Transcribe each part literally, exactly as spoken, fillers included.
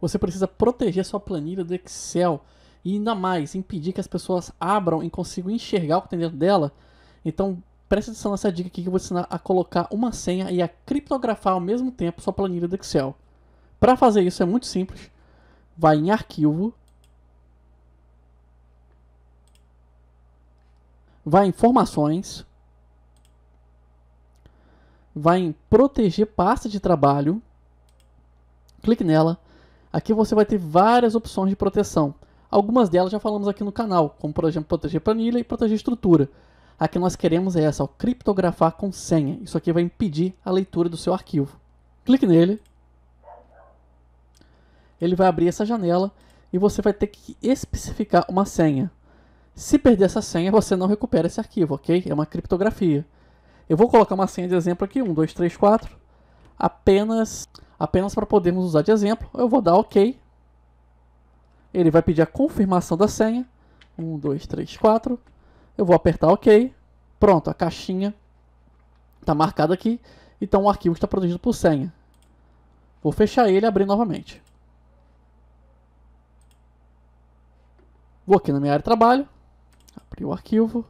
você precisa proteger sua planilha do Excel e ainda mais impedir que as pessoas abram e consigam enxergar o que tem dentro dela. Então preste atenção nessa dica aqui que eu vou ensinar a colocar uma senha e a criptografar ao mesmo tempo sua planilha do Excel. Para fazer isso é muito simples. Vai em Arquivo, vai em Informações, vai em Proteger pasta de trabalho, clique nela. Aqui você vai ter várias opções de proteção. Algumas delas já falamos aqui no canal, como por exemplo proteger planilha e proteger estrutura. Aqui nós queremos é essa, ó, criptografar com senha. Isso aqui vai impedir a leitura do seu arquivo. Clique nele. Ele vai abrir essa janela e você vai ter que especificar uma senha. Se perder essa senha, você não recupera esse arquivo, ok? É uma criptografia. Eu vou colocar uma senha de exemplo aqui, um, dois, três, quatro. Apenas, apenas para podermos usar de exemplo. Eu vou dar OK. Ele vai pedir a confirmação da senha. um, dois, três, quatro. Eu vou apertar OK. Pronto, a caixinha está marcada aqui. Então o arquivo está protegido por senha. Vou fechar ele e abrir novamente. Vou aqui na minha área de trabalho. Abrir o arquivo.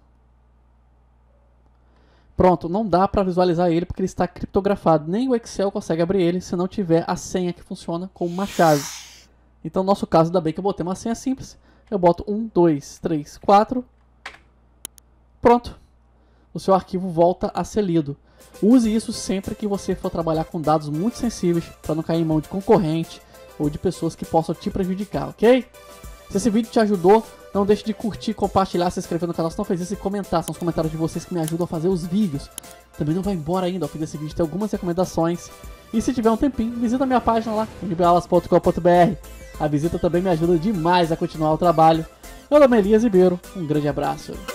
Pronto, não dá para visualizar ele porque ele está criptografado. Nem o Excel consegue abrir ele se não tiver a senha que funciona como uma chave. Então no nosso caso, ainda bem que eu botei uma senha simples. Eu boto um, dois, três, quatro. Pronto. O seu arquivo volta a ser lido. Use isso sempre que você for trabalhar com dados muito sensíveis para não cair em mão de concorrente ou de pessoas que possam te prejudicar, ok? Se esse vídeo te ajudou, não deixe de curtir, compartilhar, se inscrever no canal se não fez isso e comentar. São os comentários de vocês que me ajudam a fazer os vídeos. Também não vai embora ainda, ao fim desse vídeo tem algumas recomendações. E se tiver um tempinho, visita a minha página lá, n b aulas ponto com ponto b r. A visita também me ajuda demais a continuar o trabalho. Meu nome é Elias Ribeiro, um grande abraço.